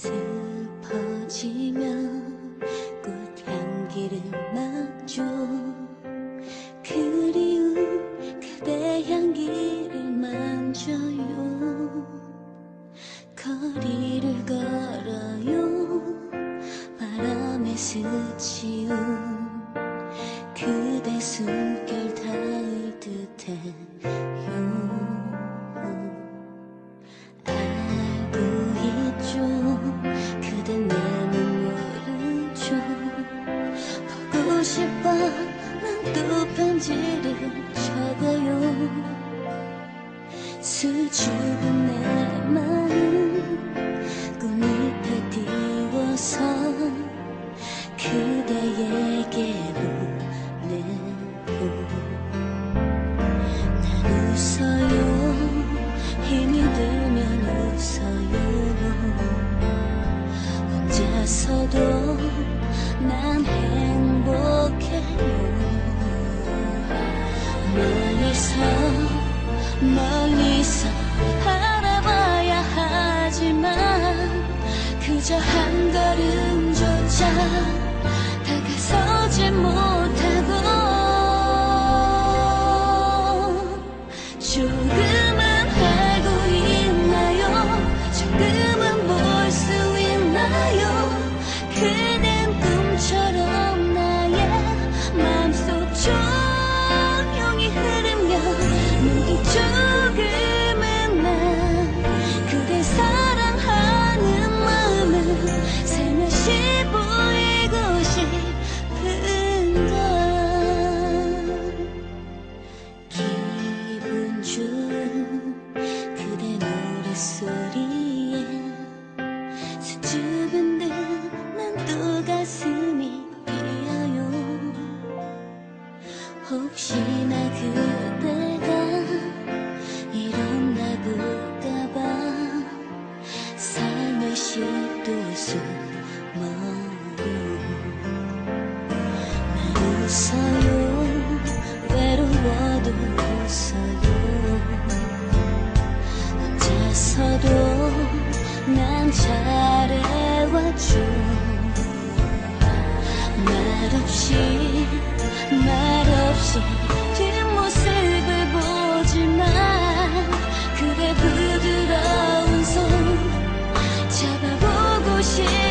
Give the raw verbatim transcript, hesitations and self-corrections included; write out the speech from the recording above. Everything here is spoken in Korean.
슬퍼지면 꽃향기를 맡죠. 그리운 그대 향기를 만져요. 거리를 걸어요. 바람에 스치운 그대 숨결 닿을 듯해요. 알고 있죠. 그대 내 맘 모르죠. 보고 싶어 난 또 편지를 적어요. 수줍은 내 마음 꽃잎에 띄워서 그대에게 보내고 난 웃어요. 힘이 들면 웃어요. 혼자서도 난 행복해요. 멀리서 멀리서 알아봐야 하지만 그저 한 걸음조차 다가서지 못하고 조금은 알고 있나요? 조금은 볼 수 있나요? 그댄 꿈처럼 나의 맘속 조용히 흐르며 눈이 조금은 난 그댈 사랑하는 마음은 살며시 보이고 싶은 걸. 기분 좋은 그대 노랫소리에 수줍은 듯 난 또 가슴이 뛰어요. 혹시나 그대가 일어나 볼까봐 살며시 또 숨어요. 난 웃어요. 외로워도 웃어요. 혼자서도 난 잘해왔죠. 말없이 말없이 뒷모습을 보지만 그대 부드러운 손 잡아보고 싶어.